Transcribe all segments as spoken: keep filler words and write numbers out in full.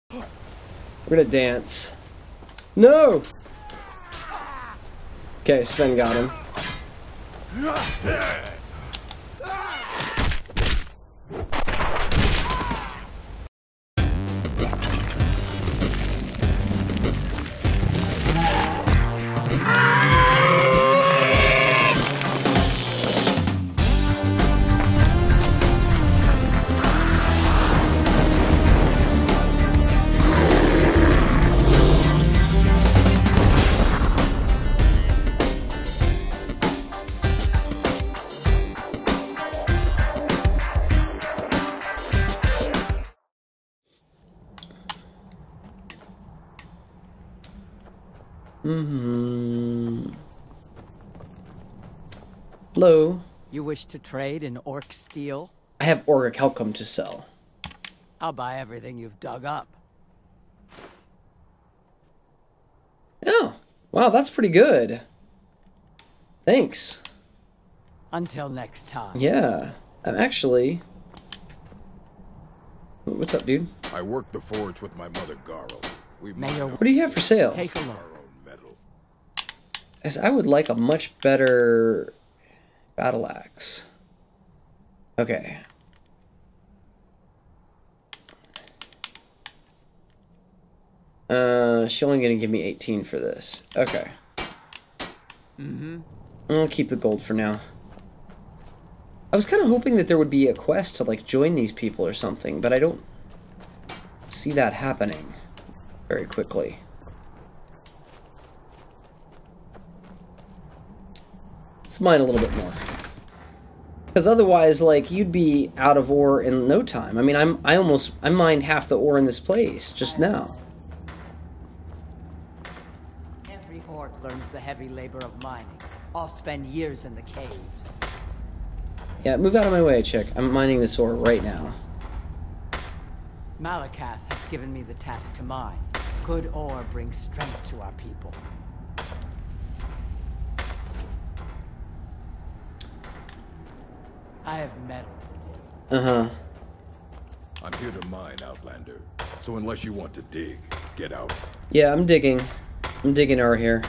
We're gonna dance. No! Okay, Sven got him. Mm-hmm. Hello. You wish to trade in orc steel? I have Orcic Helcom to sell. I'll buy everything you've dug up. Oh, wow, that's pretty good. Thanks. Until next time. Yeah, I'm actually... What's up, dude? I worked the forge with my mother, Garl. We Mayor, what do you have for sale? Take a look. As I would like a much better battle axe. Okay. Uh, she's only gonna give me eighteen for this. Okay. Mm-hmm. I'll keep the gold for now. I was kind of hoping that there would be a quest to like join these people or something, but I don't see that happening very quickly. Let's mine a little bit more. Because otherwise, like, you'd be out of ore in no time. I mean, I'm I almost I mined half the ore in this place just now. Every orc learns the heavy labor of mining. I'll spend years in the caves. Yeah, move out of my way, chick. I'm mining this ore right now. Malakath has given me the task to mine. Good ore brings strength to our people. I have metal. Uh-huh. I'm here to mine, Outlander. So unless you want to dig, get out. Yeah, I'm digging. I'm digging ore here.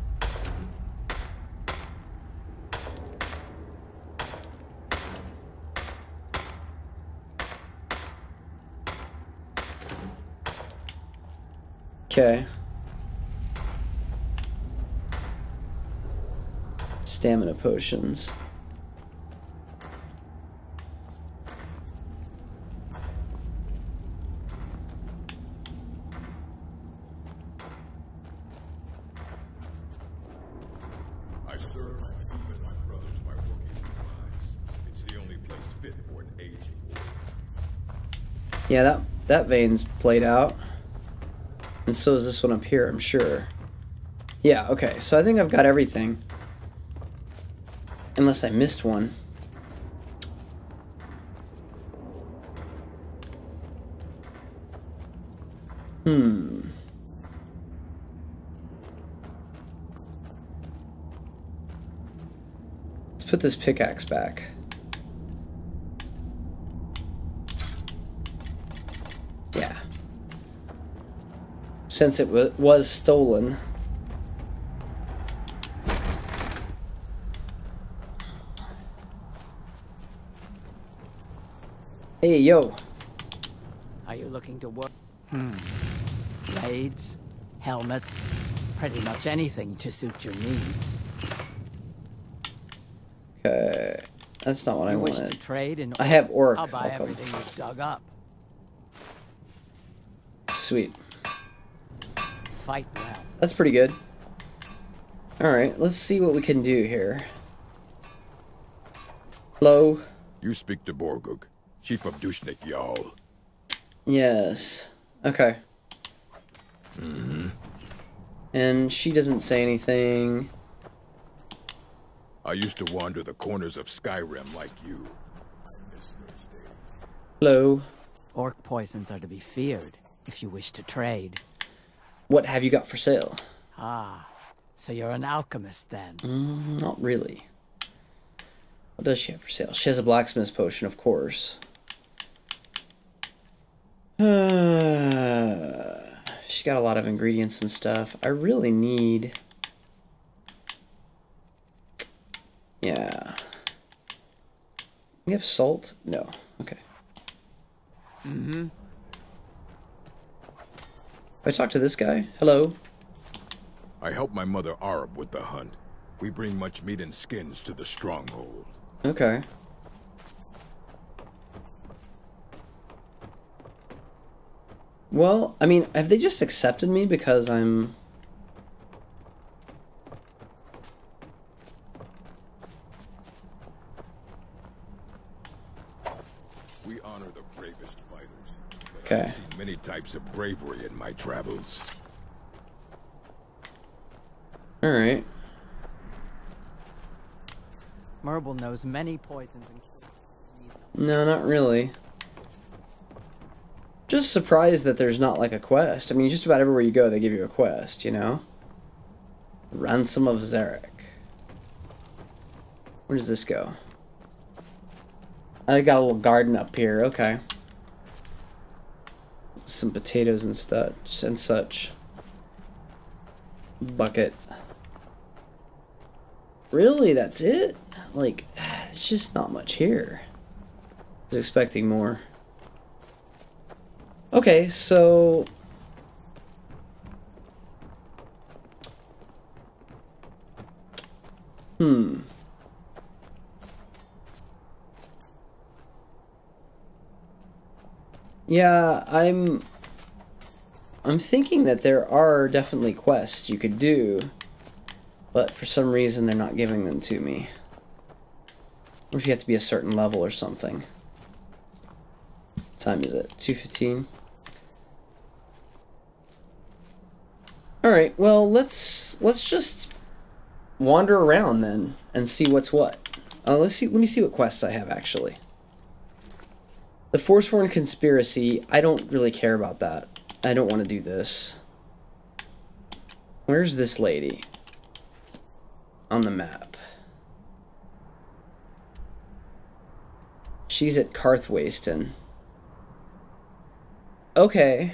Okay. Stamina potions. I serve my people and my brothers by working in mines. It's the only place fit for an aging war. Yeah, that that vein's played out. And so is this one up here, I'm sure. Yeah, okay, so I think I've got everything. Unless I missed one. Hmm. Let's put this pickaxe back. Yeah. Since it wa- was stolen. Hey, yo. Are you looking to work? Hmm. Blades, helmets, pretty much anything to suit your needs. Okay. That's not what you I wish wanted. to trade in I have orc. I'll buy Welcome. everything you've dug up. Sweet. Fight well. That's pretty good. Alright, let's see what we can do here. Hello? You speak to Borgug, chief of Dushnikh Yal. Yes. Okay. Mm-hmm. And she doesn't say anything. I used to wander the corners of Skyrim like you. Hello? Orc poisons are to be feared if you wish to trade. What have you got for sale? Ah, so you're an alchemist then? Mm, not really. What does she have for sale? She has a blacksmith's potion, of course. Uh, She got a lot of ingredients and stuff. I really need... Yeah. We have salt? No. Okay. Mm-hmm. I talk to this guy? Hello? I help my mother Arab with the hunt. We bring much meat and skins to the stronghold. Okay. Well, I mean, have they just accepted me because I'm... We honor the bravest fighters. But Okay. I've seen many types of bravery in my travels. Alright. Merble knows many poisons and No, not really. Just surprised that there's not like a quest. I mean, just about everywhere you go, they give you a quest, you know? Ransom of Zarek. Where does this go? I got a little garden up here, okay. Some potatoes and such and such. Bucket. Really, that's it? Like, it's just not much here. I was expecting more. Okay, so... Hmm. Yeah, I'm... I'm thinking that there are definitely quests you could do, but for some reason they're not giving them to me. Or if you have to be a certain level or something. What time is it? two fifteen? Alright, well, let's let's just wander around then and see what's what. Uh, let's see. Let me see what quests I have, actually. The Forsworn Conspiracy, I don't really care about that. I don't want to do this. Where's this lady? On the map. She's at Karthwasten. Okay.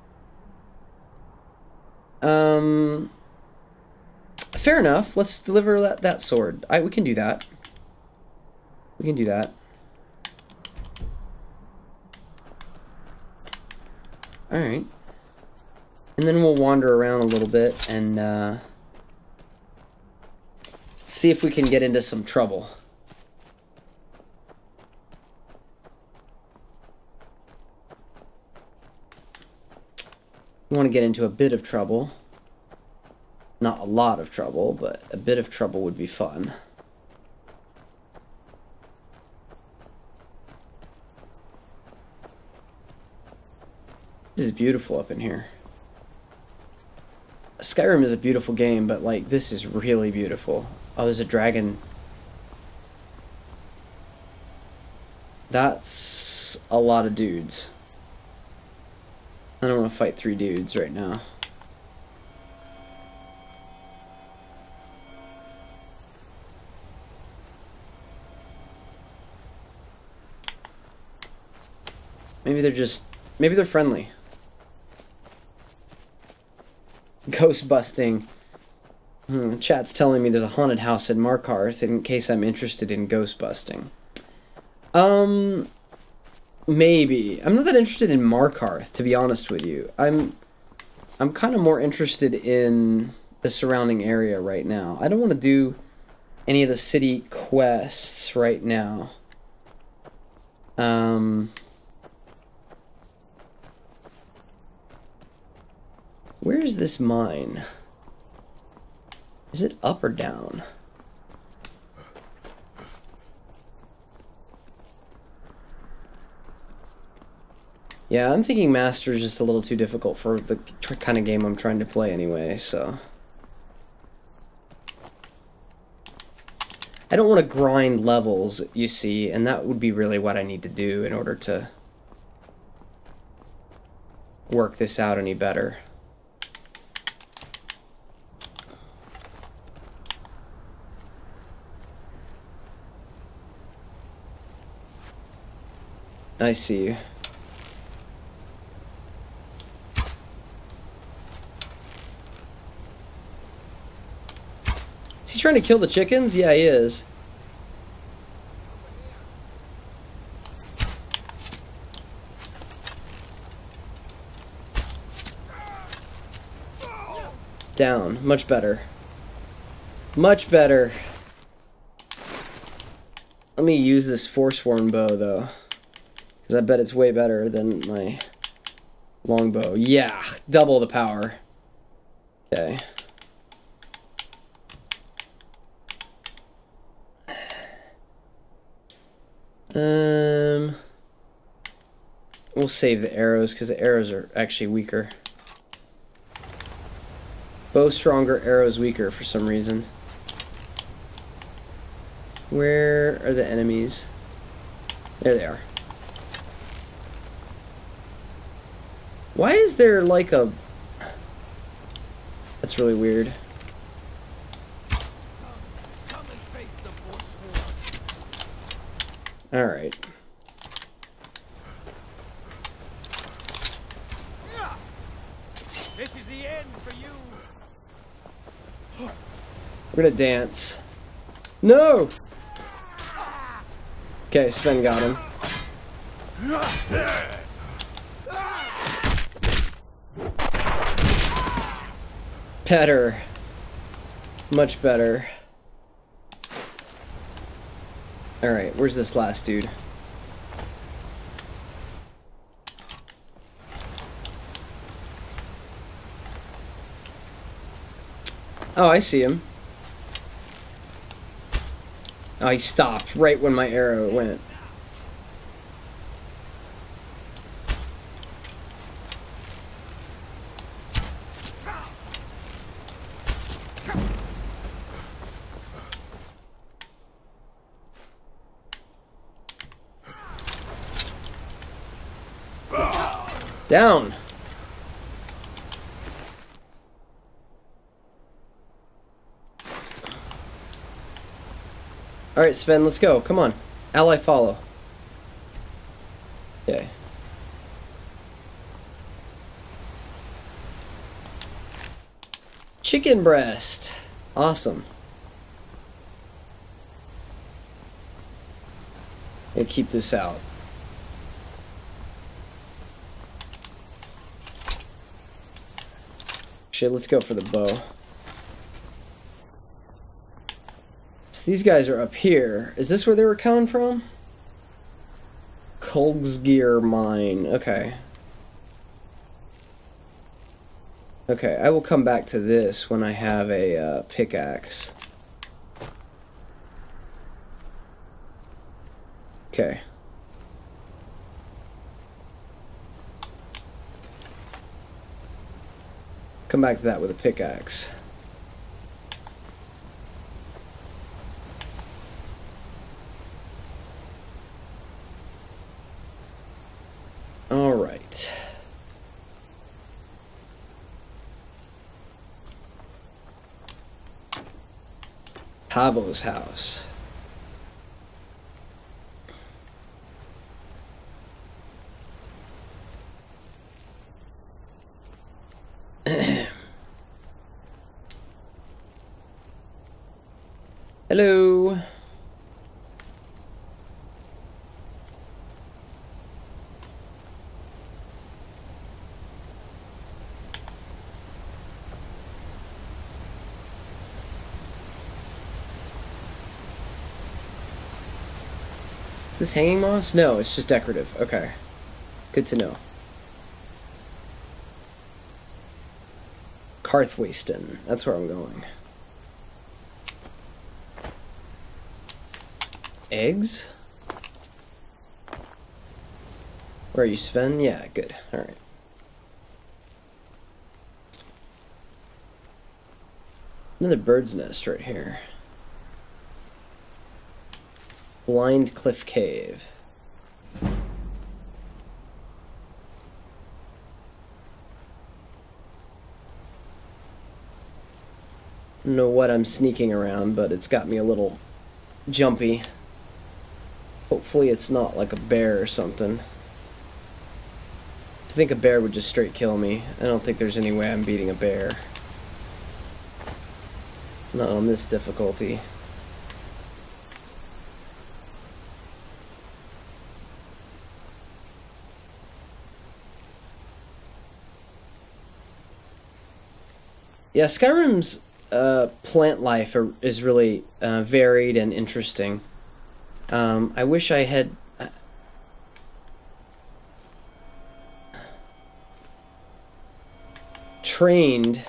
Um... Fair enough. Let's deliver that, that sword. I, we can do that. We can do that. Alright. And then we'll wander around a little bit and uh, see if we can get into some trouble. We want to get into a bit of trouble. Not a lot of trouble, but a bit of trouble would be fun. This is beautiful up in here. Skyrim is a beautiful game, but like this is really beautiful. Oh, there's a dragon. That's a lot of dudes. I don't want to fight three dudes right now. Maybe they're just... Maybe they're friendly. Ghost busting. Hmm, chat's telling me there's a haunted house in Markarth in case I'm interested in ghost busting. Um... Maybe. I'm not that interested in Markarth, to be honest with you. I'm... I'm kind of more interested in the surrounding area right now. I don't want to do any of the city quests right now. Um... Where is this mine? Is it up or down? Yeah, I'm thinking Master is just a little too difficult for the kind of game I'm trying to play anyway, so... I don't want to grind levels, you see, and that would be really what I need to do in order to work this out any better. I see you. Is he trying to kill the chickens? Yeah, he is. Down. Much better. Much better. Let me use this Forsworn bow, though. Because I bet it's way better than my longbow. Yeah! Double the power. Okay. Um... We'll save the arrows, because the arrows are actually weaker. Bow stronger, arrows weaker for some reason. Where are the enemies? There they are. Why is there like a... That's really weird. Alright. This is the end for you. We're gonna dance. No! Okay, Sven got him. Better. Much better. Alright, where's this last dude? Oh, I see him. Oh, he stopped right when my arrow went. Down. Alright, Sven, let's go. Come on. Ally follow. Okay. Chicken breast. Awesome. And keep this out. Shit, let's go for the bow. So these guys are up here. Is this where they were coming from? Kolsgear mine. Okay. Okay, I will come back to this when I have a uh, pickaxe. Okay. Come back to that with a pickaxe. All right. Pavo's house. Hello. Is this hanging moss? No, it's just decorative. Okay. Good to know. Karthwasten. That's where I'm going. Eggs? Where are you, Sven? Yeah, good. Alright. Another bird's nest right here. Blind Cliff Cave. I don't know what I'm sneaking around, but it's got me a little jumpy. Hopefully it's not like a bear or something. I think a bear would just straight kill me. I don't think there's any way I'm beating a bear. Not on this difficulty. Yeah, Skyrim's uh, plant life are, is really uh, varied and interesting. Um, I wish I had... Uh, trained...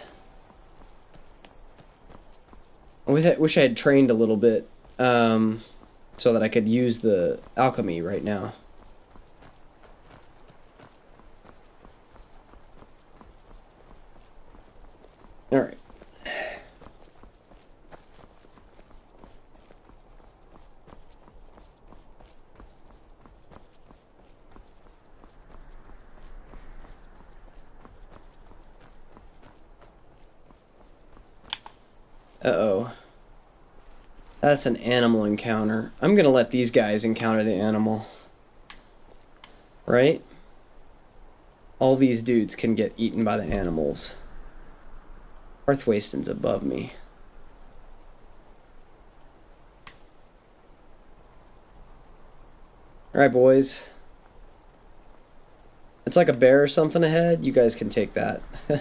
I wish I, wish I had trained a little bit, um, so that I could use the alchemy right now. Alright. Uh-oh. That's an animal encounter. I'm gonna let these guys encounter the animal. Right? All these dudes can get eaten by the animals. Karthwasten's above me. Alright, boys. It's like a bear or something ahead. You guys can take that.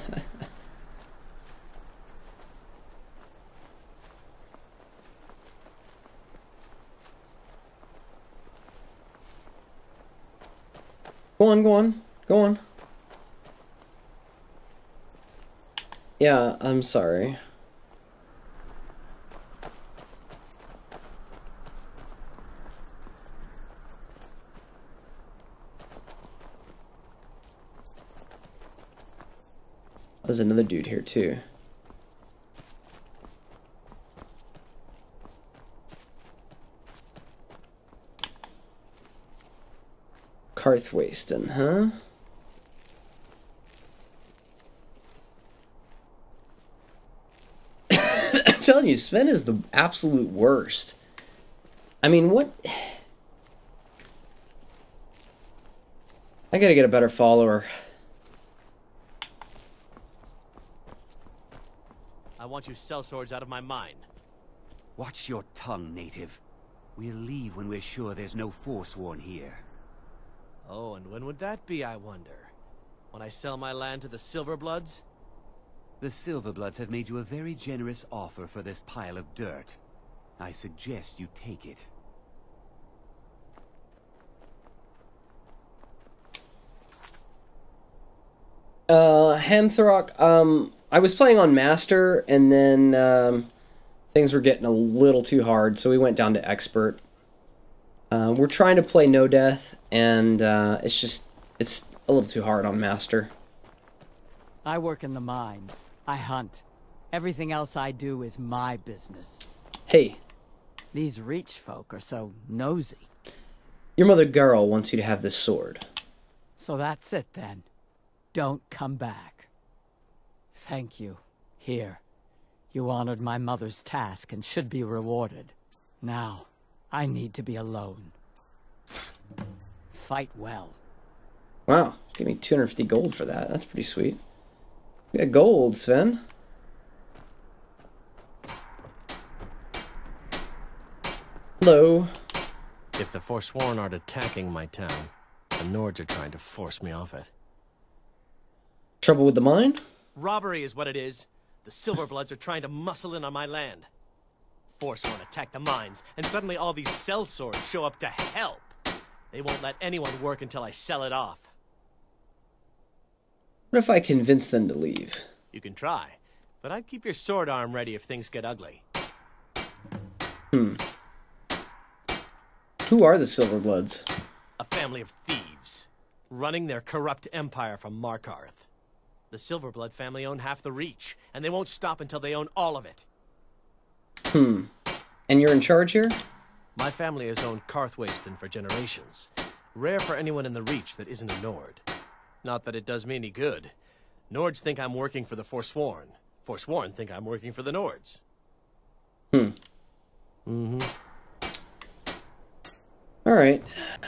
Go on, go on, go on. Yeah, I'm sorry. There's another dude here too. Karthwasten, huh? I'm telling you, Sven is the absolute worst. I mean, what? I gotta get a better follower. I want you sellswords out of my mind. Watch your tongue, native. We'll leave when we're sure there's no Forsworn here. Oh, and when would that be, I wonder? When I sell my land to the Silverbloods? The Silverbloods have made you a very generous offer for this pile of dirt. I suggest you take it. Uh, Hamthrock, um, I was playing on Master, and then, um, things were getting a little too hard, so we went down to Expert. Uh, we're trying to play No Death, and uh, it's just, it's a little too hard on Master. I work in the mines. I hunt. Everything else I do is my business. Hey. These Reach folk are so nosy. Your mother Garl wants you to have this sword. So that's it then. Don't come back. Thank you. Here. You honored my mother's task and should be rewarded. Now, I need to be alone. Fight well. Wow, give me two hundred fifty gold for that. That's pretty sweet. You got gold, Sven. Hello. If the Forsworn aren't attacking my town, the Nords are trying to force me off it. Trouble with the mine? Robbery is what it is. The Silverbloods are trying to muscle in on my land. Forsworn attack the mines, and suddenly all these sellswords show up to help. They won't let anyone work until I sell it off. What if I convince them to leave? You can try, but I'd keep your sword arm ready if things get ugly. Hmm. Who are the Silverbloods? A family of thieves, running their corrupt empire from Markarth. The Silverblood family own half the Reach, and they won't stop until they own all of it. Hmm. And you're in charge here? My family has owned Karthwasten for generations. Rare for anyone in the Reach that isn't a Nord. Not that it does me any good. Nords think I'm working for the Forsworn. Forsworn think I'm working for the Nords. Hmm. Mm-hmm. Alright.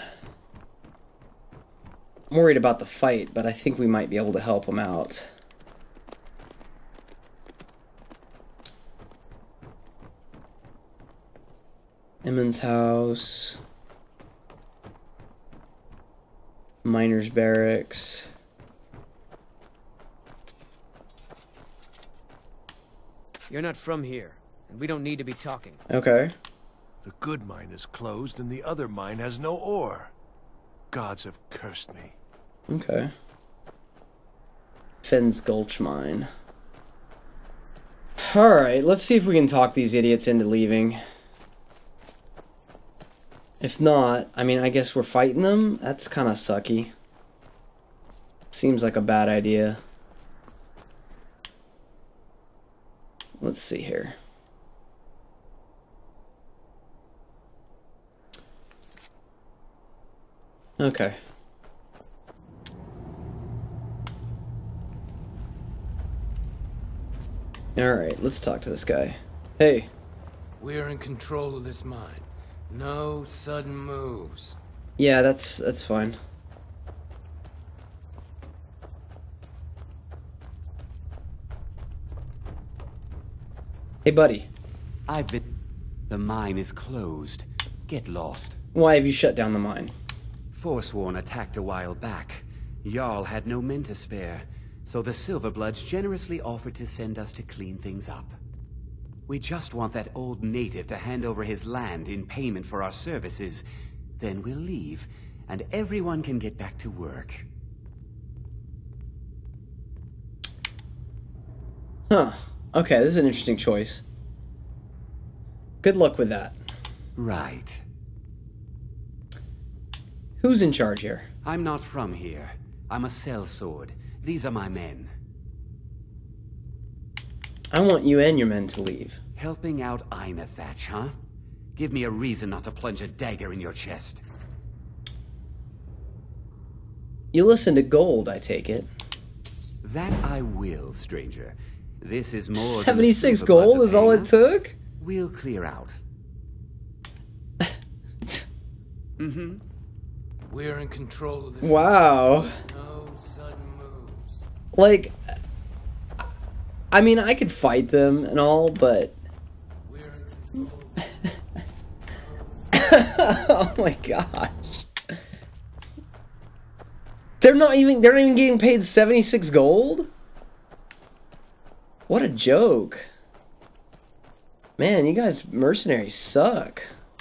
I'm worried about the fight, but I think we might be able to help them out. Emmons house. Miners barracks. You're not from here, and we don't need to be talking. Okay. The good mine is closed, and the other mine has no ore. Gods have cursed me. Okay. Fenn's Gulch mine. Alright, let's see if we can talk these idiots into leaving. If not, I mean, I guess we're fighting them? That's kind of sucky. Seems like a bad idea. Let's see here. Okay. Alright, let's talk to this guy. Hey. We're in control of this mine. No sudden moves. Yeah, that's that's fine. Hey, buddy. I've been... The mine is closed. Get lost. Why have you shut down the mine? Forsworn attacked a while back. Jarl had no men to spare, so the Silverbloods generously offered to send us to clean things up. We just want that old native to hand over his land in payment for our services. Then we'll leave, and everyone can get back to work. Huh. Okay, this is an interesting choice. Good luck with that. Right. Who's in charge here? I'm not from here. I'm a sellsword. These are my men. I want you and your men to leave. Helping out Einethach, huh? Give me a reason not to plunge a dagger in your chest. You listen to gold, I take it. That I will, stranger. This is more seventy-six than the gold Silverbloods is all are it paying us. took? We'll clear out. Mm-hmm. We're in control of this. Wow. mine. No sudden moves. Like, I mean, I could fight them and all, but... We're in control. Oh my gosh. They're not even, they're not even getting paid seventy-six gold? What a joke. Man, you guys mercenaries suck.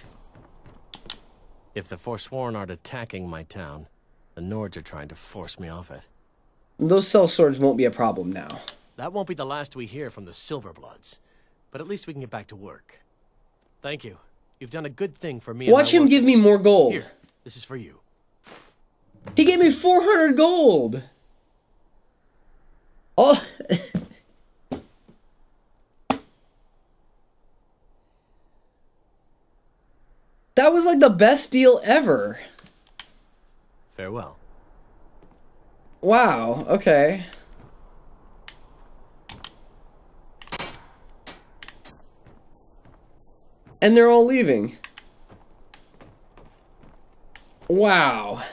If the Forsworn aren't attacking my town, the Nords are trying to force me off it. Those sellswords won't be a problem now. That won't be the last we hear from the Silverbloods. But at least we can get back to work. Thank you. You've done a good thing for me. Watch and my him give me workers. more gold. Here, this is for you. He gave me four hundred gold. Oh. That was like the best deal ever. Farewell. Wow, okay. And they're all leaving. Wow.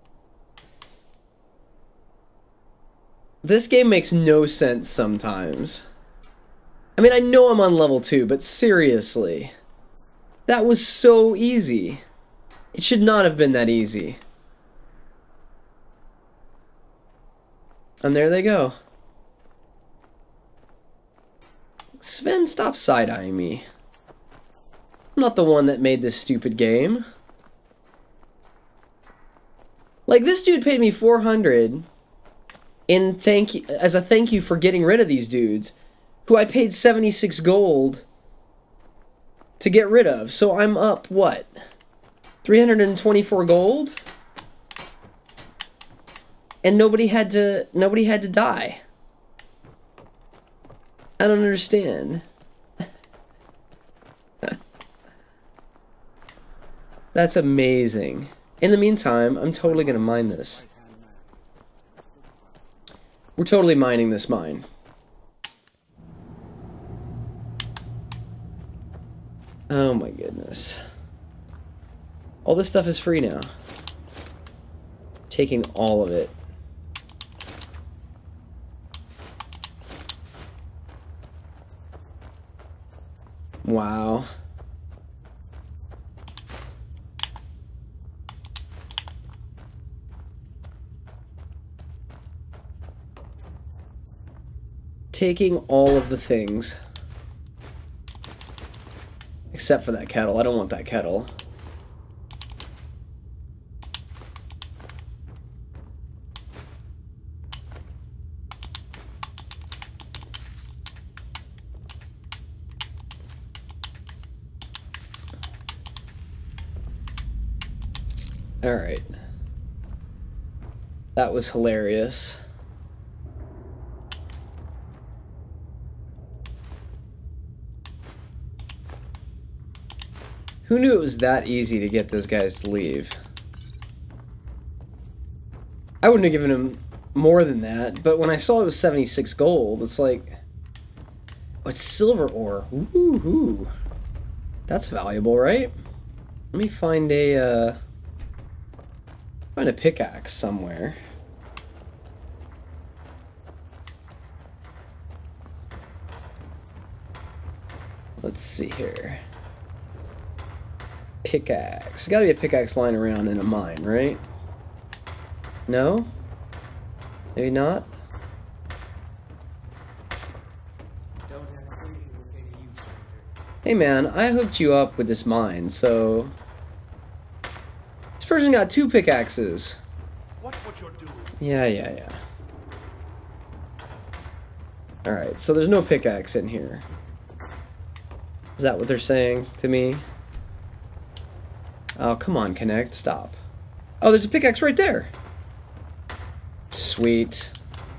This game makes no sense sometimes. I mean, I know I'm on level two, but seriously. That was so easy. It should not have been that easy. And there they go. Sven, stop side-eyeing me. I'm not the one that made this stupid game. Like, this dude paid me four hundred in thank you, as a thank you for getting rid of these dudes, who I paid seventy-six gold to get rid of. So I'm up, what? three hundred twenty-four gold? And nobody had to nobody had to die. I don't understand. That's amazing. In the meantime, I'm totally gonna mine this. We're totally mining this mine. Oh my goodness. All this stuff is free now. Taking all of it. Wow. taking all of the things. Except for that kettle. I don't want that kettle. Alright. That was hilarious. Who knew it was that easy to get those guys to leave? I wouldn't have given him more than that, but when I saw it was seventy-six gold, it's like... Oh, it's silver ore. Woohoo! That's valuable, right? Let me find a, uh... Find a pickaxe somewhere. Let's see here. Pickaxe. There's gotta be a pickaxe lying around in a mine, right? No? Maybe not? Hey man, I hooked you up with this mine, so... This person got two pickaxes. Watch what you're doing. Yeah, yeah, yeah. Alright, so there's no pickaxe in here. Is that what they're saying to me? Oh, come on, Connect, stop. Oh, there's a pickaxe right there. Sweet.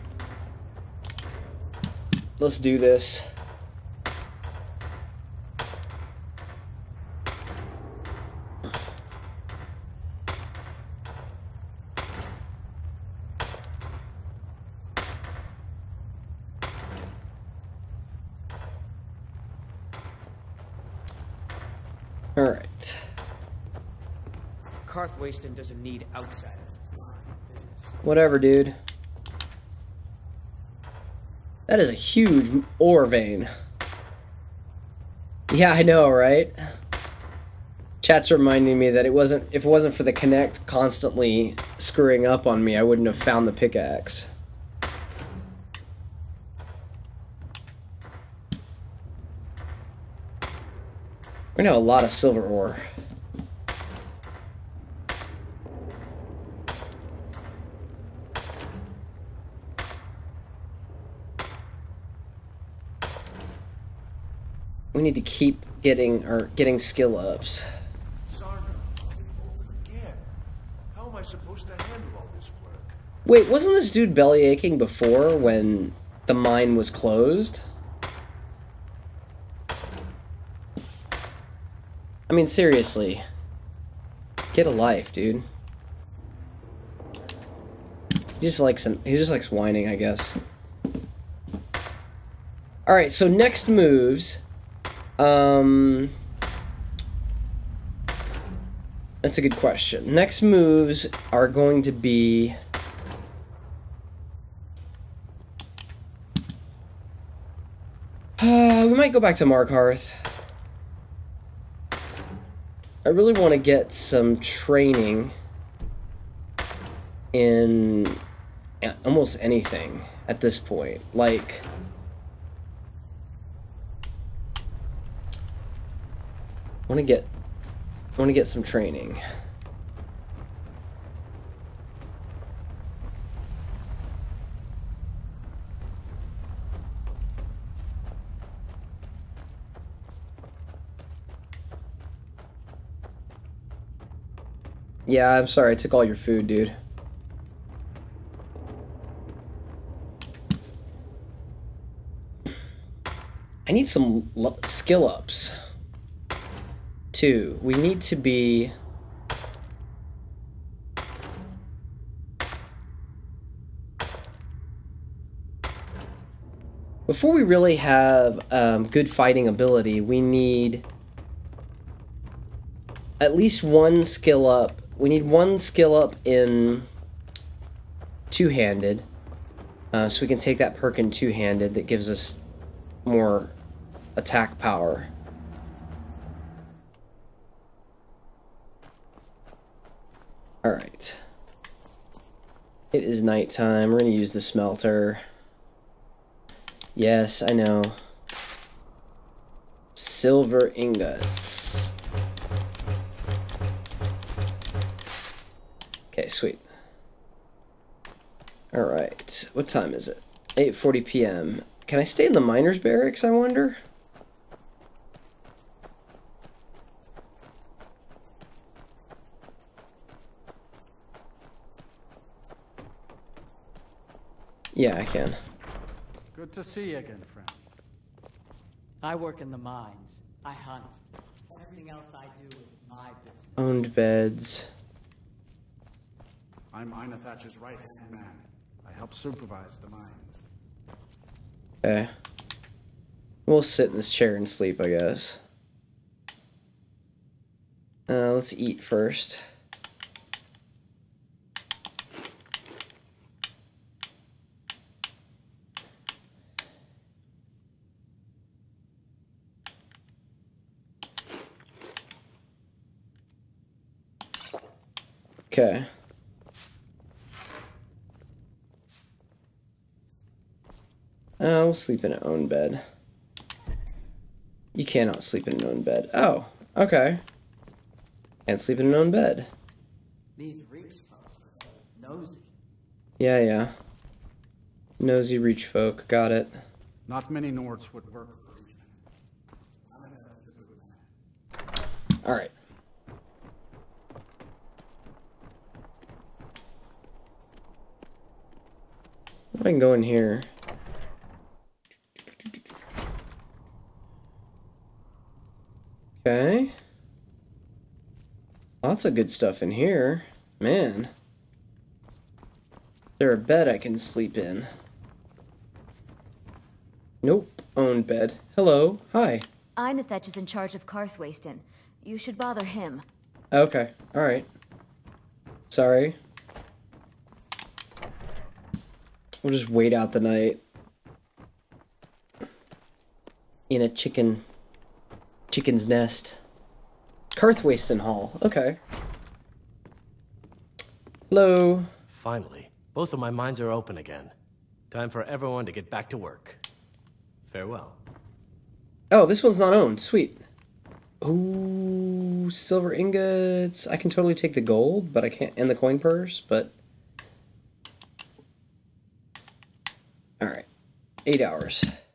Let's do this. Alright. Karthwasten doesn't need outsiders. Whatever, dude. That is a huge ore vein. Yeah, I know, right? Chat's reminding me that it wasn't, if it wasn't for the Connect constantly screwing up on me, I wouldn't have found the pickaxe. We're gonna have a lot of silver ore. We need to keep getting or getting skill ups. Sarna, again. How am I supposed to handle all this work? Wait, wasn't this dude belly aching before when the mine was closed? I mean, seriously. Get a life, dude. He just likes some, he just likes whining, I guess. Alright, so next moves. Um That's a good question. Next moves are going to be uh, we might go back to Markarth. I really want to get some training in almost anything at this point. Like, I want to get, I want to get some training. Yeah, I'm sorry, I took all your food, dude. I need some skill ups. Two, we need to be... Before we really have um, good fighting ability, we need at least one skill up. We need one skill up in two-handed, uh, so we can take that perk in two-handed that gives us more attack power. Alright. It is nighttime. We're going to use the smelter. Yes, I know. Silver ingots. Okay, sweet. Alright, what time is it? eight forty p m Can I stay in the miners' barracks, I wonder? Yeah, I can. Good to see you again, friend. I work in the mines. I hunt. Everything else I do is my business. Owned beds. I'm Ina Thatcher's right-hand man. I help supervise the mines. Okay. We'll sit in this chair and sleep, I guess. Uh, let's eat first. Okay. Uh, we'll sleep in an own bed. You cannot sleep in an own bed. Oh, okay. Can't sleep in an own bed. These rich folks are nosy. Yeah, yeah. Nosy reach folk. Got it. Not many Nords would work. Alright. I can go in here. Okay. Lots of good stuff in here. Man. Is there a bed I can sleep in? Nope. Own bed. Hello. Hi. Ina Thatch is in charge of Karthwasten. You should bother him. Okay. Alright. Sorry. We'll just wait out the night. In a chicken... Chicken's nest. Karthwasten Hall. Okay. Hello. Finally, both of my mines are open again. Time for everyone to get back to work. Farewell. Oh, this one's not owned. Sweet. Ooh, silver ingots. I can totally take the gold, but I can't... And the coin purse, but... Alright. Eight hours.